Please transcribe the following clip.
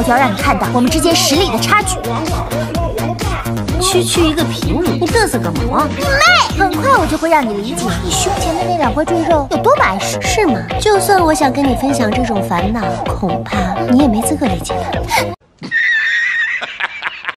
就要让你看到我们之间实力的差距。 区一个平民，你嘚瑟个毛！ 你妹！很快我就会让你理解你胸前的那2块赘肉有多么碍事， 是吗？就算我想跟你分享这种烦恼，恐怕你也没资格理解它。